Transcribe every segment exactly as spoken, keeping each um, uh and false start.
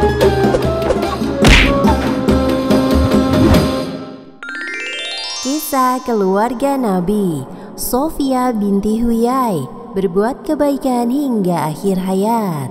Kisah keluarga Nabi, Sofia binti Huyai berbuat kebaikan hingga akhir hayat.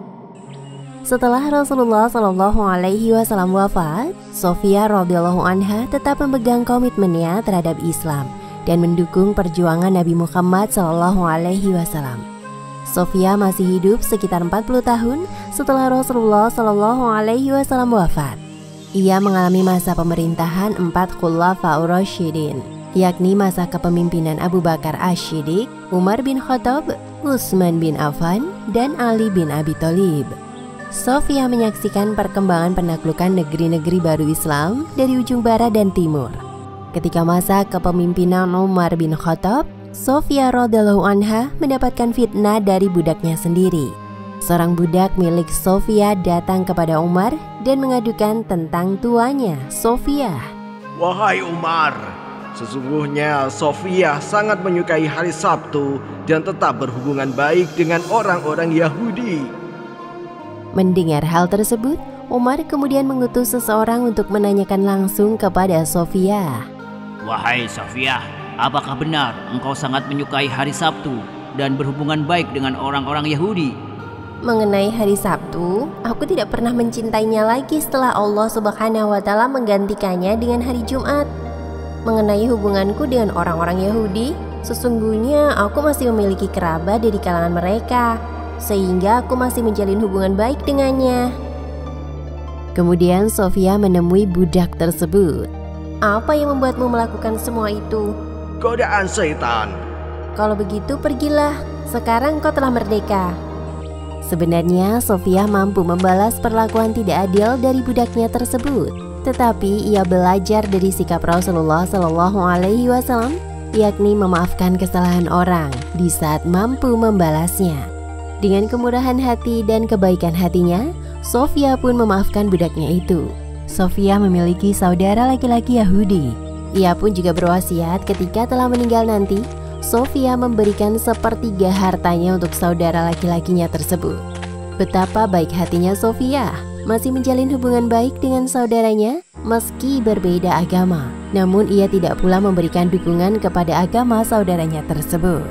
Setelah Rasulullah Shallallahu Alaihi Wasallam wafat, Sofia radhiyallahu anha tetap memegang komitmennya terhadap Islam dan mendukung perjuangan Nabi Muhammad Shallallahu Alaihi Wasallam. Sofia masih hidup sekitar empat puluh tahun setelah Rasulullah Shallallahu Alaihi Wasallam wafat. Ia mengalami masa pemerintahan empat Khulafaur Rasyidin, yakni masa kepemimpinan Abu Bakar Asy-Syiddiq, Umar bin Khattab, Utsman bin Affan, dan Ali bin Abi Thalib. Sofia menyaksikan perkembangan penaklukan negeri-negeri baru Islam dari ujung barat dan timur. Ketika masa kepemimpinan Umar bin Khattab, Sofia radhiyallahu anha mendapatkan fitnah dari budaknya sendiri. Seorang budak milik Sofia datang kepada Umar dan mengadukan tentang tuanya, Sofia. Wahai Umar, sesungguhnya Sofia sangat menyukai hari Sabtu dan tetap berhubungan baik dengan orang-orang Yahudi. Mendengar hal tersebut, Umar kemudian mengutus seseorang untuk menanyakan langsung kepada Sofia. Wahai Sofia, apakah benar engkau sangat menyukai hari Sabtu dan berhubungan baik dengan orang-orang Yahudi? Mengenai hari Sabtu, aku tidak pernah mencintainya lagi setelah Allah Subhanahu wa Ta'ala menggantikannya dengan hari Jumat. Mengenai hubunganku dengan orang-orang Yahudi, sesungguhnya aku masih memiliki kerabat dari kalangan mereka, sehingga aku masih menjalin hubungan baik dengannya. Kemudian Sofia menemui budak tersebut. Apa yang membuatmu melakukan semua itu? Godaan setan. Kalau begitu pergilah, sekarang kau telah merdeka. Sebenarnya Sofia mampu membalas perlakuan tidak adil dari budaknya tersebut, tetapi ia belajar dari sikap Rasulullah Shallallahu Alaihi Wasallam, yakni memaafkan kesalahan orang di saat mampu membalasnya. Dengan kemurahan hati dan kebaikan hatinya, Sofia pun memaafkan budaknya itu. Sofia memiliki saudara laki-laki Yahudi. Ia pun juga berwasiat ketika telah meninggal nanti, Sofia memberikan sepertiga hartanya untuk saudara laki-lakinya tersebut. Betapa baik hatinya Sofia, masih menjalin hubungan baik dengan saudaranya meski berbeda agama. Namun ia tidak pula memberikan dukungan kepada agama saudaranya tersebut.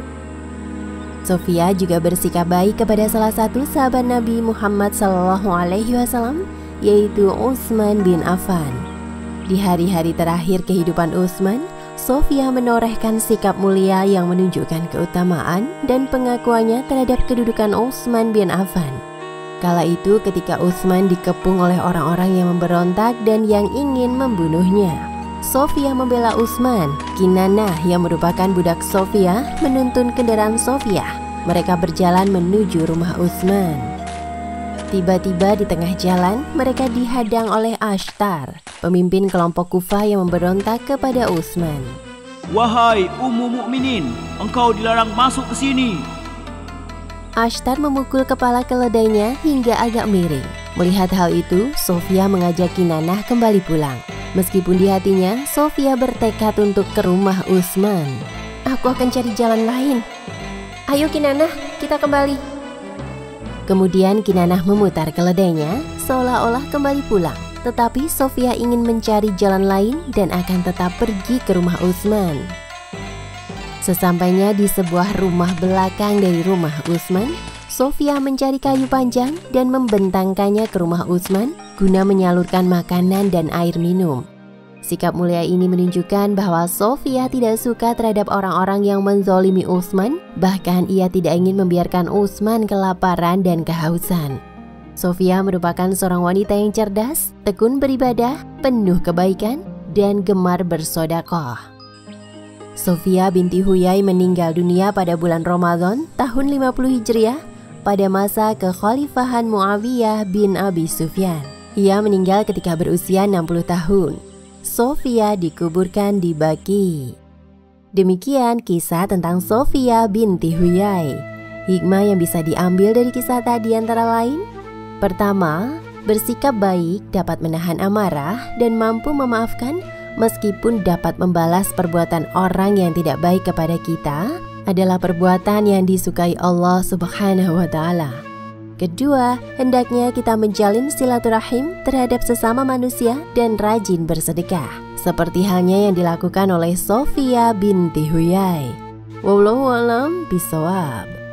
Sofia juga bersikap baik kepada salah satu sahabat Nabi Muhammad Shallallahu Alaihi Wasallam, yaitu Utsman bin Affan. Di hari-hari terakhir kehidupan Utsman, Sofia menorehkan sikap mulia yang menunjukkan keutamaan dan pengakuannya terhadap kedudukan Utsman bin Affan. Kala itu ketika Utsman dikepung oleh orang-orang yang memberontak dan yang ingin membunuhnya, Sofia membela Utsman. Kinanah yang merupakan budak Sofia menuntun kendaraan Sofia. Mereka berjalan menuju rumah Utsman. Tiba-tiba di tengah jalan mereka dihadang oleh Ashtar, pemimpin kelompok Kufah yang memberontak kepada Utsman. Wahai Ummu Mukminin, engkau dilarang masuk ke sini. Ashtar memukul kepala keledainya hingga agak miring. Melihat hal itu, Sofia mengajak Kinanah kembali pulang. Meskipun di hatinya, Sofia bertekad untuk ke rumah Utsman. Aku akan cari jalan lain. Ayo Kinanah, kita kembali. Kemudian Kinanah memutar keledainya seolah-olah kembali pulang. Tetapi Sofia ingin mencari jalan lain dan akan tetap pergi ke rumah Utsman. Sesampainya di sebuah rumah belakang dari rumah Utsman, Sofia mencari kayu panjang dan membentangkannya ke rumah Utsman guna menyalurkan makanan dan air minum. Sikap mulia ini menunjukkan bahwa Sofia tidak suka terhadap orang-orang yang menzolimi Utsman, bahkan ia tidak ingin membiarkan Utsman kelaparan dan kehausan. Sofia merupakan seorang wanita yang cerdas, tekun beribadah, penuh kebaikan, dan gemar bersedekah. Sofia binti Huyai meninggal dunia pada bulan Ramadan tahun lima puluh Hijriah pada masa kekhalifahan Muawiyah bin Abi Sufyan. Ia meninggal ketika berusia enam puluh tahun. Sofia dikuburkan di Baqi. Demikian kisah tentang Sofia binti Huyai. Hikmah yang bisa diambil dari kisah tadi antara lain: pertama, bersikap baik dapat menahan amarah dan mampu memaafkan meskipun dapat membalas perbuatan orang yang tidak baik kepada kita adalah perbuatan yang disukai Allah Subhanahu wa Ta'ala. Kedua, hendaknya kita menjalin silaturahim terhadap sesama manusia dan rajin bersedekah, seperti halnya yang dilakukan oleh Sofia binti Huyai. Wallahu a'lam bishawab.